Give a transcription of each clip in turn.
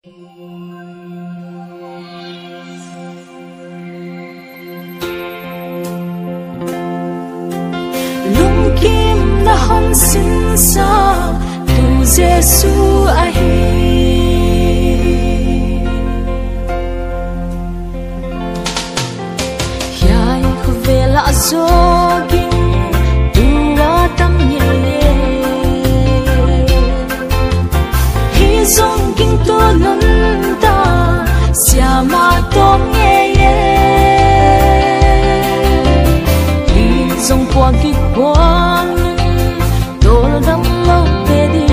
lung kim na hon sin sa tu Giêsu a hi yai khu ve la zogin tua tam ye hi zongin to non ta siama tom ye ye hi zong kwa ki kwang dol dam lo pe di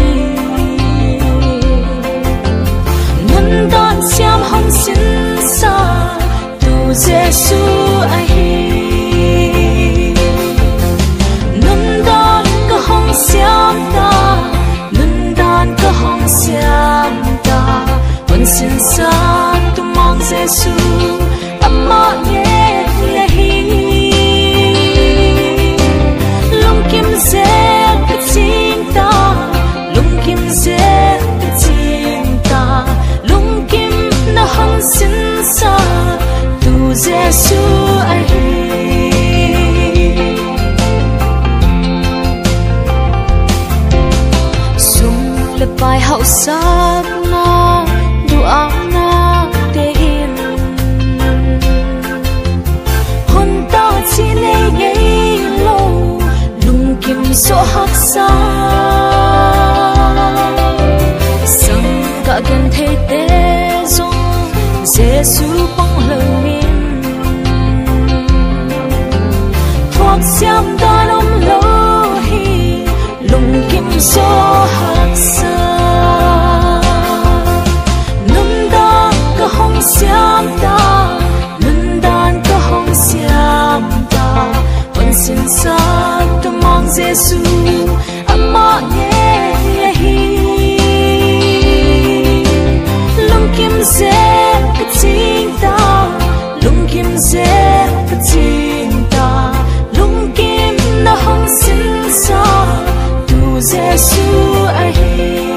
nan dan siam hon sin sa tu Giêsu a hi nan dan ka hong siam ta nan dan ka hong siam ta hon sin sa tu mang Giêsu amma ye le hi lung kim se ka ching ta lung kim se ka ching ta lung kim na hong sin sa tu Giêsu a hi sung le pai hậu sát na du ang na te in hon ta chi le ngei lo lung kim so hak sa sang ka gan the te zong Giêsu bang lo min thoát xiam ta nom lo hi lung kim so hak sa num dan ka hong xiam ta num dan ka hong xiam ta hon sin sa tu mang Giêsu amma ye hi lung kim se ka ching ta lung kim se ka ching ta lung kim na hong sin sa tu Giêsu a hi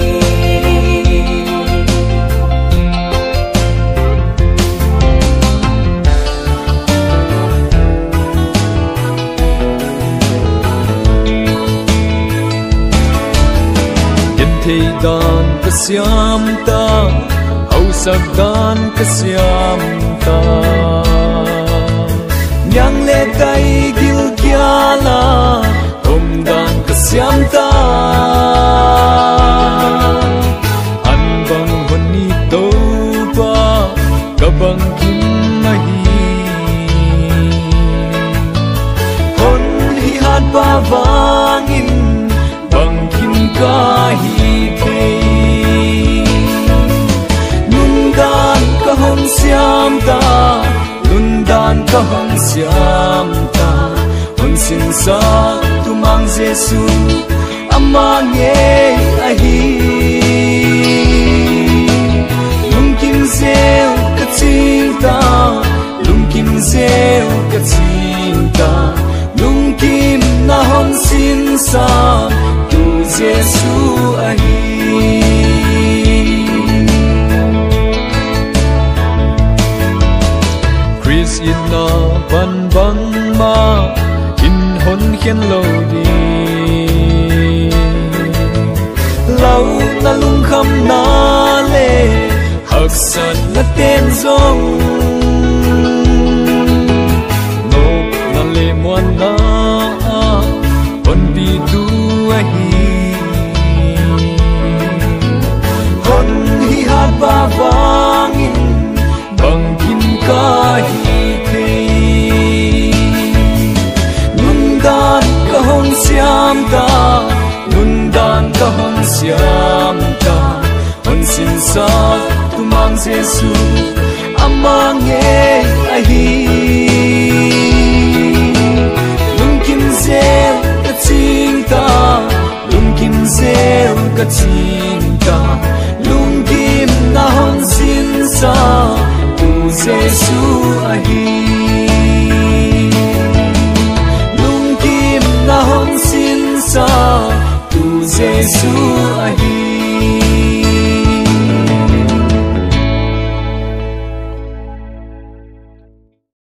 thei dan ka siam ta hau sak dan ka siam ta nyang le kai gil kya la om dan ka siam ta an bang hon ni to pa ka bang kim ma hi hon hi hat pa wangin bang kim ka hi hong siam ta nun dan ka hong siam ta hon sin sa tu mang Giêsu amma nge a hi lung kim zeu ka ching ta lung kim zeu ka ching ta lung kim na hong sin sa tu Giêsu a hi in na ban bang ma in hon hian lo di lau na lung kham na le hak san na ten zong no na le mon na hon bi tu a hi hon hi hat ba wang in bang kim ka hi siam ta nun dan ka hong siam ta hon sin sa tu mang Giêsu amma nge a hi lung kim zeu ka ching ta lung kim zeu ka ching ta lung kim na hon sin sa tu Giêsu a hi na hong sin sa tu Giêsu